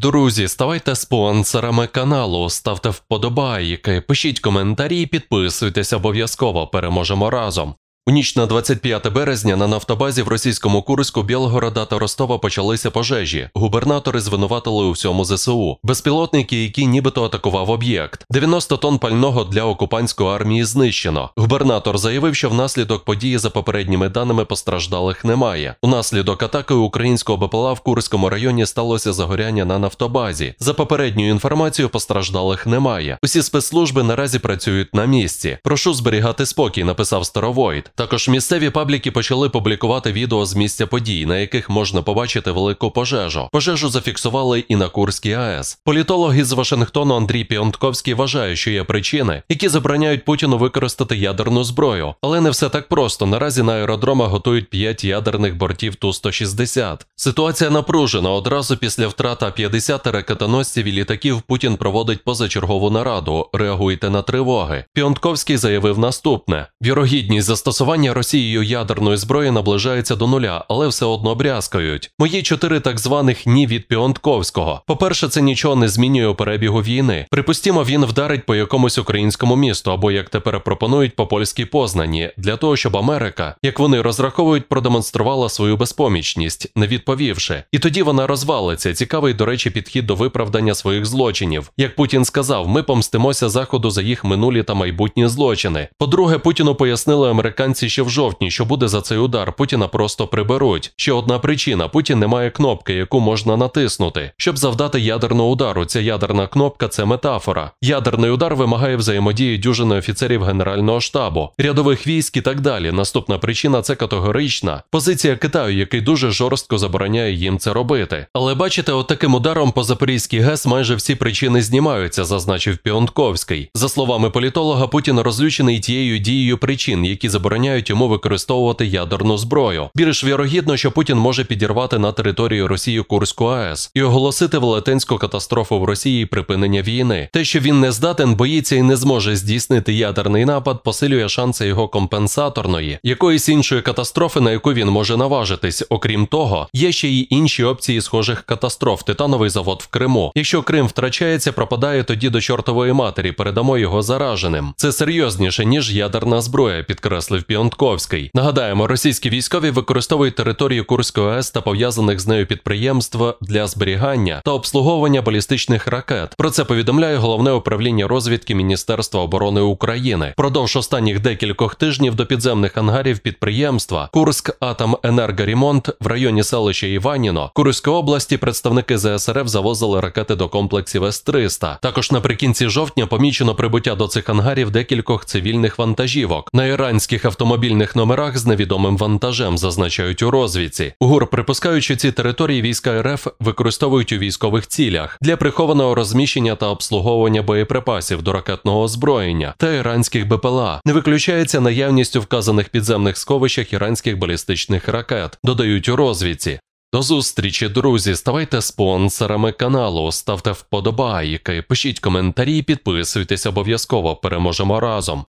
Друзі, ставайте спонсорами каналу, ставте вподобайки, пишіть коментарі, підписуйтесь обов'язково, переможемо разом. У ніч на 25 березня на нафтобазі в російському Курську, Білгорода та Ростова почалися пожежі. Губернатори звинуватили у всьому ЗСУ. Безпілотники, який нібито атакував об'єкт. 90 тонн пального для окупантської армії знищено. Губернатор заявив, що внаслідок події за попередніми даними постраждалих немає. Унаслідок атаки українського БПЛА в Курському районі сталося загоряння на нафтобазі. За попередньою інформацією, постраждалих немає. Усі спецслужби наразі працюють на місці. Прошу зберігати спокій, написав Старовойт. Також місцеві пабліки почали публікувати відео з місця подій, на яких можна побачити велику пожежу. Пожежу зафіксували і на Курській АЕС. Політолог із Вашингтону Андрій Піонтковський вважає, що є причини, які забороняють Путіну використати ядерну зброю. Але не все так просто. Наразі на аеродромах готують 5 ядерних бортів Ту-160. Ситуація напружена. Одразу після втрати А-50 ракетоносців і літаків Путін проводить позачергову нараду. Реагуйте на тривоги. Піонтковський заявив наступне. Вірогідність застосування Росією ядерної зброї наближається до нуля, але все одно брязкають. Мої 4 так званих «ні» від Піонтковського. По-перше, це нічого не змінює у перебігу війни. Припустімо, він вдарить по якомусь українському місту, або, як тепер пропонують, по польській Познані, для того, щоб Америка, як вони розраховують, продемонструвала свою безпомічність, не відповівши. І тоді вона розвалиться. Цікавий, до речі, підхід до виправдання своїх злочинів. Як Путін сказав, ми помстимося Заходу за їх минулі та майбутні злочини. По-друге, Путіну пояснили американці ще в жовтні, що буде за цей удар, Путіна просто приберуть. Ще одна причина – Путін не має кнопки, яку можна натиснути. Щоб завдати ядерного удару, ця ядерна кнопка – це метафора. Ядерний удар вимагає взаємодії дюжини офіцерів Генерального штабу, рядових військ і так далі. Наступна причина – це категорична позиція Китаю, який дуже жорстко забороняє їм це робити. Але бачите, отаким ударом по Запорізькій ГЕС майже всі причини знімаються, зазначив Піонтковський. За словами політолога, Путін розлючений тією дією причин, які забороняють йому використовувати ядерну зброю. Більш вірогідно, що Путін може підірвати на території Росії Курську АЕС і оголосити велетенську катастрофу в Росії і припинення війни. Те, що він не здатен, боїться і не зможе здійснити ядерний напад, посилює шанси його компенсаторної, якоїсь іншої катастрофи, на яку він може наважитись. Окрім того, є ще й інші опції схожих катастроф. Титановий завод в Криму. Якщо Крим втрачається, пропадає, тоді до чортової матері, передамо його зараженим. Це серйозніше, ніж ядерна зброя, підкреслив Піонтковський. Нагадаємо, російські військові використовують територію Курської АЕС та пов'язаних з нею підприємств для зберігання та обслуговування балістичних ракет. Про це повідомляє Головне управління розвідки Міністерства оборони України. Продовж останніх декількох тижнів до підземних ангарів підприємства «Курськатоменергоремонт» в районі селища Іваніно Курської області представники ЗСРФ завозили ракети до комплексів С-300. Також наприкінці жовтня помічено прибуття до цих ангарів декількох цивільних вантажівок на іранських автомобільних номерах з невідомим вантажем, зазначають у розвідці. ГУР припускають, що ці території війська РФ використовують у військових цілях для прихованого розміщення та обслуговування боєприпасів до ракетного озброєння та іранських БПЛА. Не виключається наявність у вказаних підземних сховищах іранських балістичних ракет, додають у розвідці. До зустрічі, друзі, ставайте спонсорами каналу, ставте вподобайки, пишіть коментарі, підписуйтесь обов'язково, переможемо разом.